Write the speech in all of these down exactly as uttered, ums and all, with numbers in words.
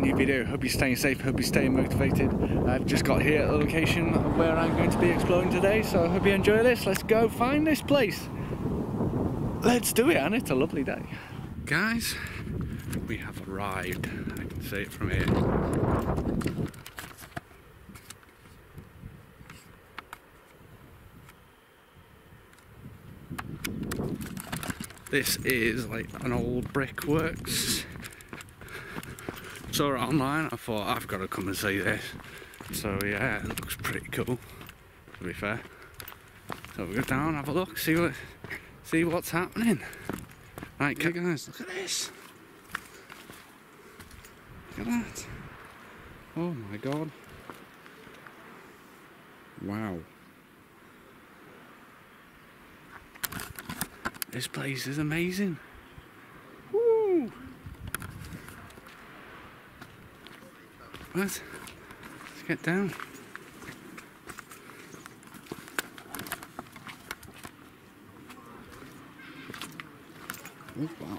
brand new video. Hope you're staying safe, hope you're staying motivated. I've just got here at the location where I'm going to be exploring today, so I hope you enjoy this. Let's go find this place. Let's do it, and it's a lovely day. Guys, we have arrived. I can see it from here. This is like an old brickworks. Saw it online, I thought I've got to come and see this. So yeah, it looks pretty cool, to be fair. So we'll go down, have a look, see what, see what's happening. Right, okay guys, look at this. Look at that. Oh my god. Wow. This place is amazing. Woo! What? Let's get down. Oh, wow.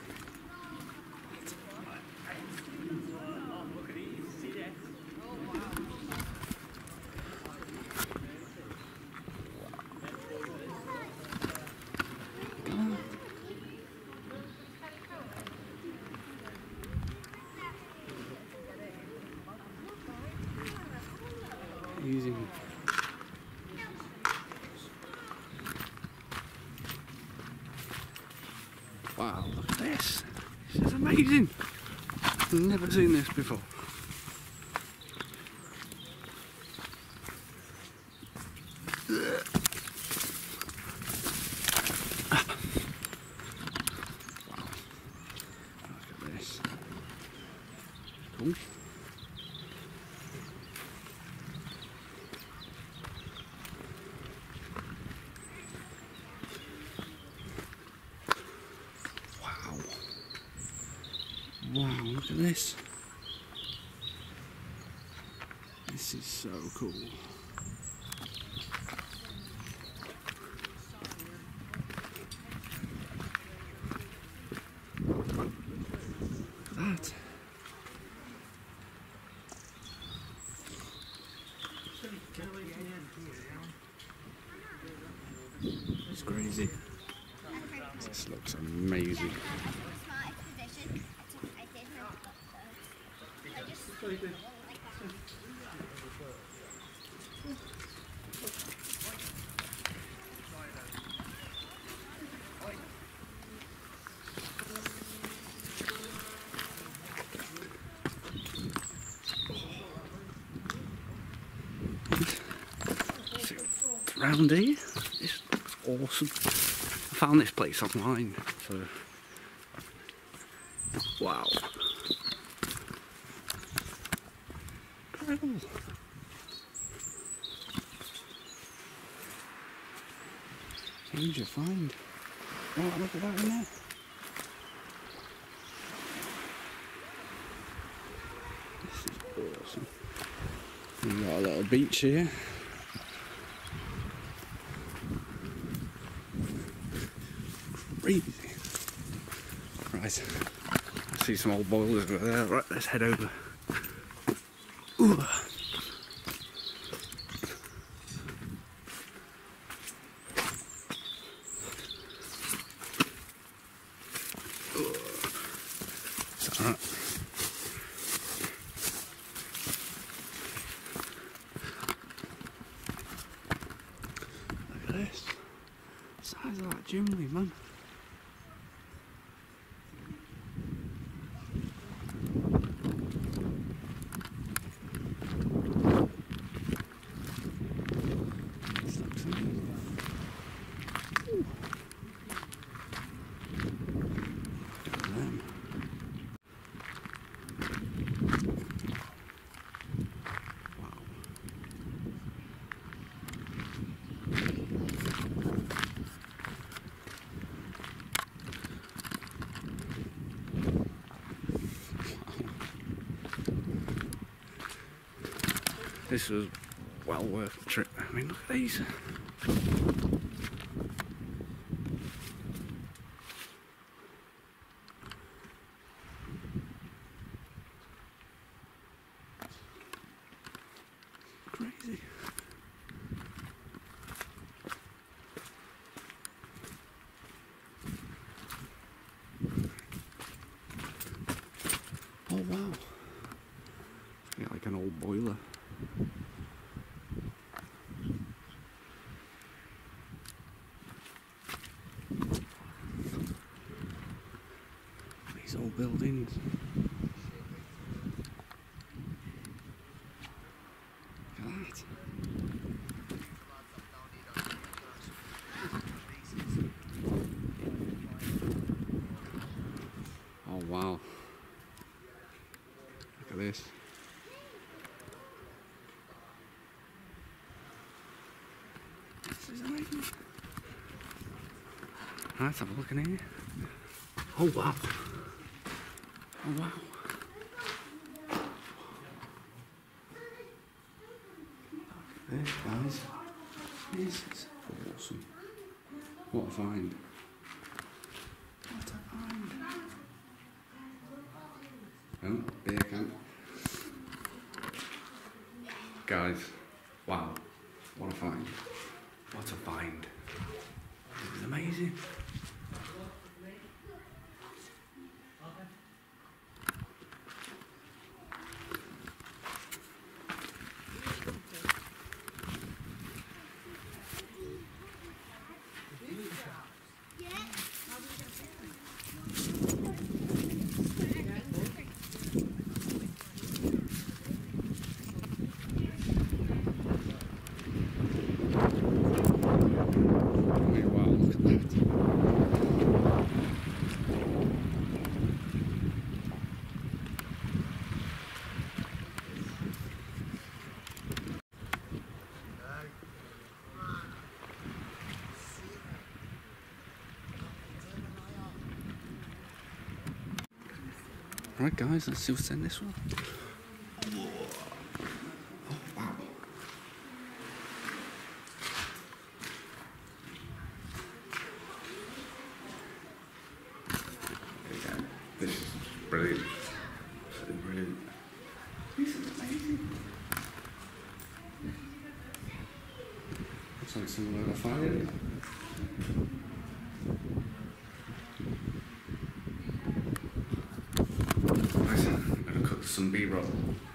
Easy. Wow, look at this. This is amazing. I've never seen this before. Wow. Look at this. Cool. Wow, look at this. This is so cool. Look at that. It's crazy. This looks amazing. Around here, this looks awesome. I found this place online, so wow. Incredible. Change your find. Oh, look at that in there. This is awesome. We've got a little beach here. Crazy. Right, I see some old boilers over there. Right, let's head over. Ooh. Is that right? Look at this. The size of that chimney, man. This was well worth the trip. I mean, look at these. crazy. Oh wow. Yeah, like an old boiler. These old buildings. Look at that. Oh wow. Look at this. This is amazing. Let's have a look in here. Oh wow. Oh wow. This, guys. This is awesome. What a find. What a find. Oh, beer can. Guys, wow. What a find. What a find. This is amazing. Right guys, let's see what's in this one. Whoa. Oh wow. Yeah, this is brilliant. This is brilliant. This is amazing. Looks like some uh, fire. I'm gonna cook some B-roll.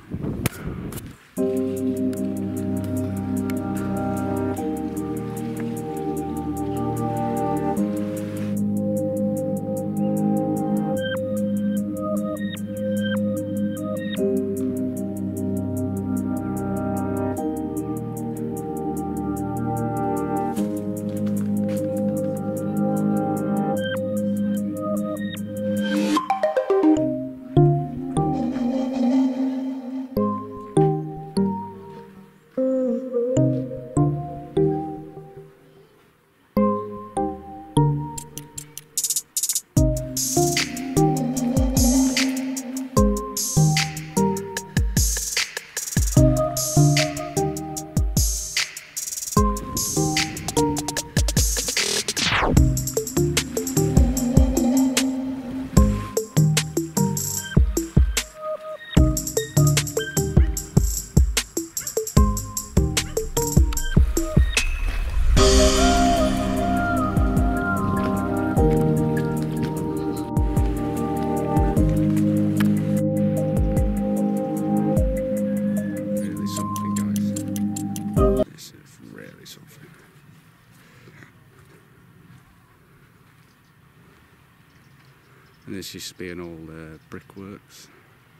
And this used to be an old uh, brickworks.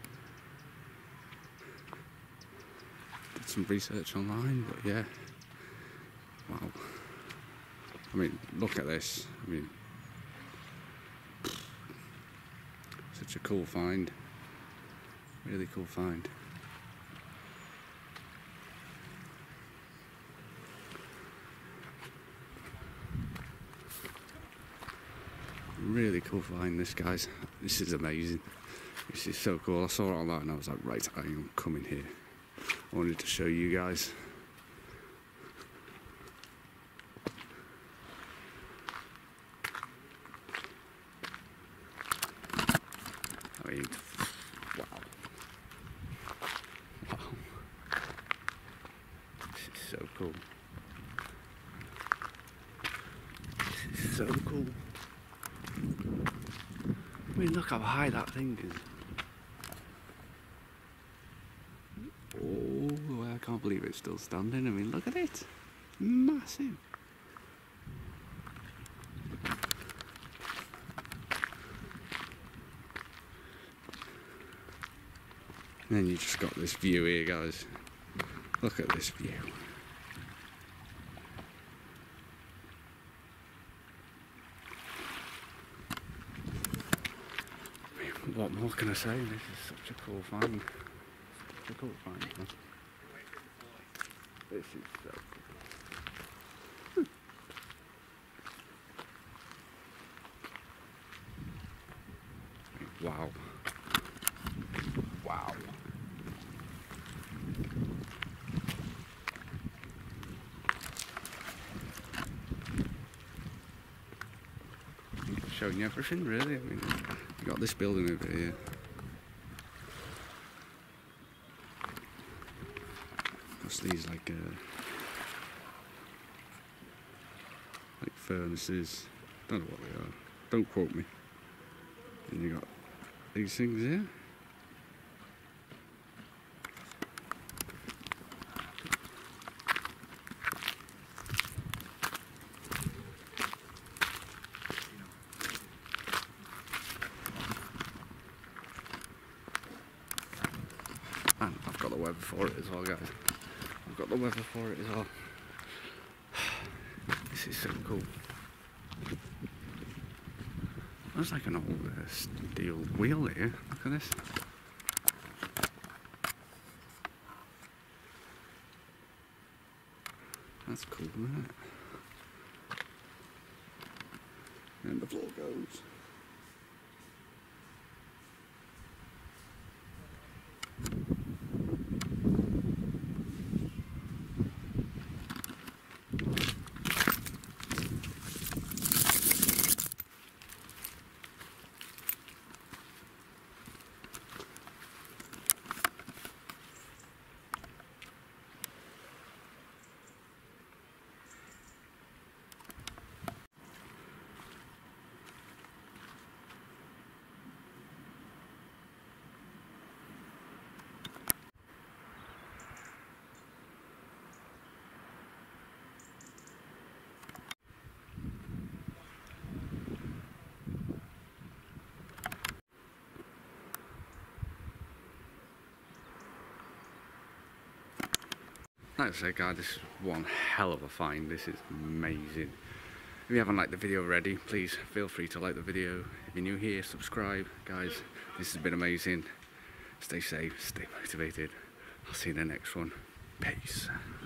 Did some research online, but yeah, wow. I mean, look at this. I mean, such a cool find. Really cool find. Really cool find this, guys. This is amazing. This is so cool. I saw it online and I was like, right, I am coming here. I wanted to show you guys. I mean, wow. Wow. cool. This is so cool. I mean, look how high that thing is. Oh, I can't believe it's still standing. I mean, look at it. Massive. And then you just got this view here, guys. Look at this view. I mean, what more can I say? This is such a cool find. Such a cool find. Man. This is so cool. Wow. Wow. Showing you everything, really. I mean, you got this building over here. What's these, like, uh, like furnaces? Don't know what they are. Don't quote me. And you got these things here. And I've got the weather for it as well, guys. I've got the weather for it as well. This is so cool. There's like an old uh, steel wheel here. Look at this. That's cool, isn't it? And the floor goes. Like I say, guys, this is one hell of a find. This is amazing. If you haven't liked the video already, please feel free to like the video. If you're new here, subscribe. Guys, this has been amazing. Stay safe, stay motivated. I'll see you in the next one. Peace.